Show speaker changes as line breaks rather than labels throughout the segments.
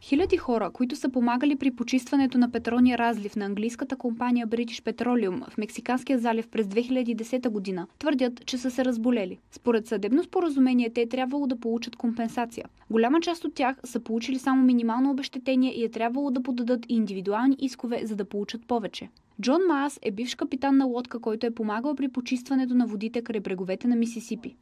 Хиляди хора, които са помагали при почистването на петролния разлив на английската компания British Petroleum в Мексиканския залив през 2010 година, твърдят, че са се разболели. Според съдебно споразумение те е трябвало да получат компенсация. Голяма част от тях са получили само минимално обезщетение и е трябвало да подадат индивидуални искове, за да получат повече. Джон Маас е бивш капитан на лодка, който е помагал при почистването на водите край бреговете на Мисисипи.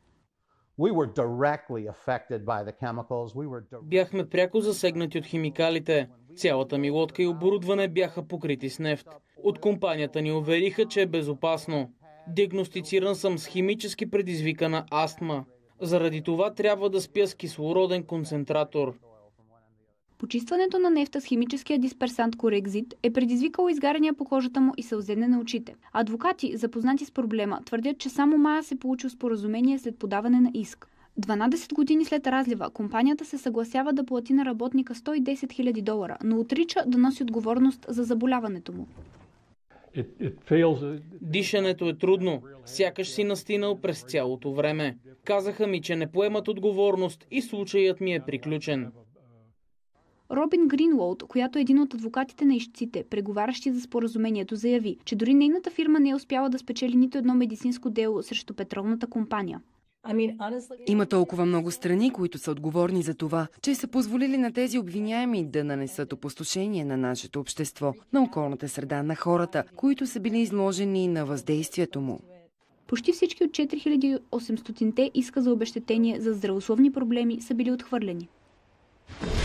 Бяхме пряко засегнати от химикалите. Цялата ми лодка и оборудване бяха покрити с нефт. От компанията ни увериха, че е безопасно. Диагностициран съм с химически предизвикана астма. Заради това трябва да спя с кислороден концентратор.
Почистването на нефта с химическия дисперсант Корекзит е предизвикало изгаряния по кожата му и сълзене на очите. Адвокати, запознати с проблема, твърдят, че само Маас е получил споразумение след подаване на иск. 12 години след разлива, компанията се съгласява да плати на работника $110 000, но отрича да носи отговорност за заболяването му.
Дишането е трудно. Сякаш си настинал през цялото време. Казаха ми, че не поемат отговорност и случаят ми е приключен.
Робин Гринлоуд, която е един от адвокатите на ищците, преговарящи за споразумението, заяви, че дори нейната фирма не е успяла да спечели нито едно медицинско дело срещу петролната компания.
Има толкова много страни, които са отговорни за това, че са позволили на тези обвиняеми да нанесат опустошение на нашето общество, на околната среда, на хората, които са били изложени на въздействието му.
Почти всички от 4800-те иска за обезщетение за здравословни проблеми са били отхвърлени.